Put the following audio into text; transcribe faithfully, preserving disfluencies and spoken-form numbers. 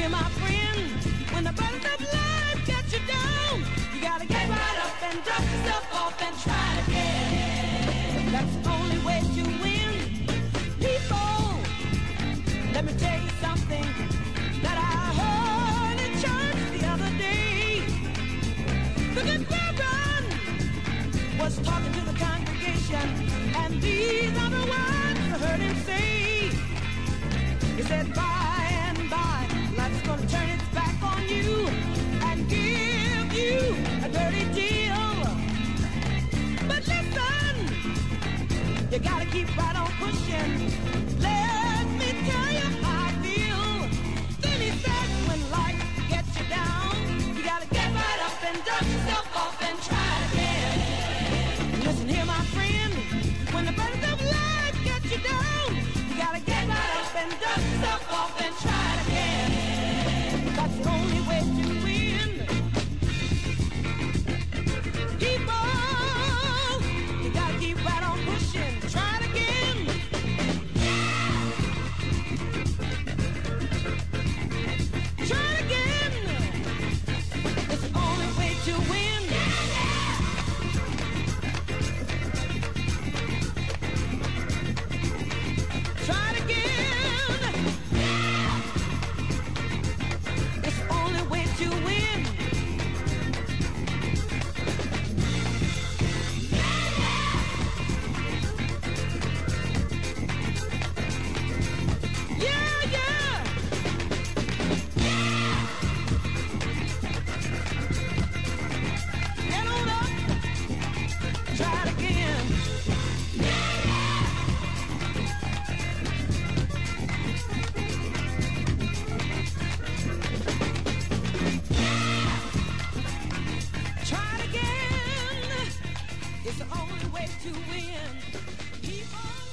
here, my friend. When the burdens of life get you down, you gotta get right up and dust yourself off and try it again. That's the only way to win. People, let me tell you something that I heard in church the other day. The good Reverend was talking to the congregation, and these are the words I heard him say. He said, by and by, life's gonna turn its back on you and give you a dirty deal. But listen, you gotta keep right on pushing. Let me tell you how I feel. Then he said, when life gets you down, you gotta get right up and dust yourself off and try it again. Listen here, my friend, when the burdens of life get you down, you gotta get right up and dust yourself off and try it again. That's the only way to win. People, you gotta keep right on pushing. Try it again. Try it again. It's the only way to win. Try it again. It's the only way to win. Yeah, yeah. Get on up. Try it again. Try it again. It's the only way to win. People.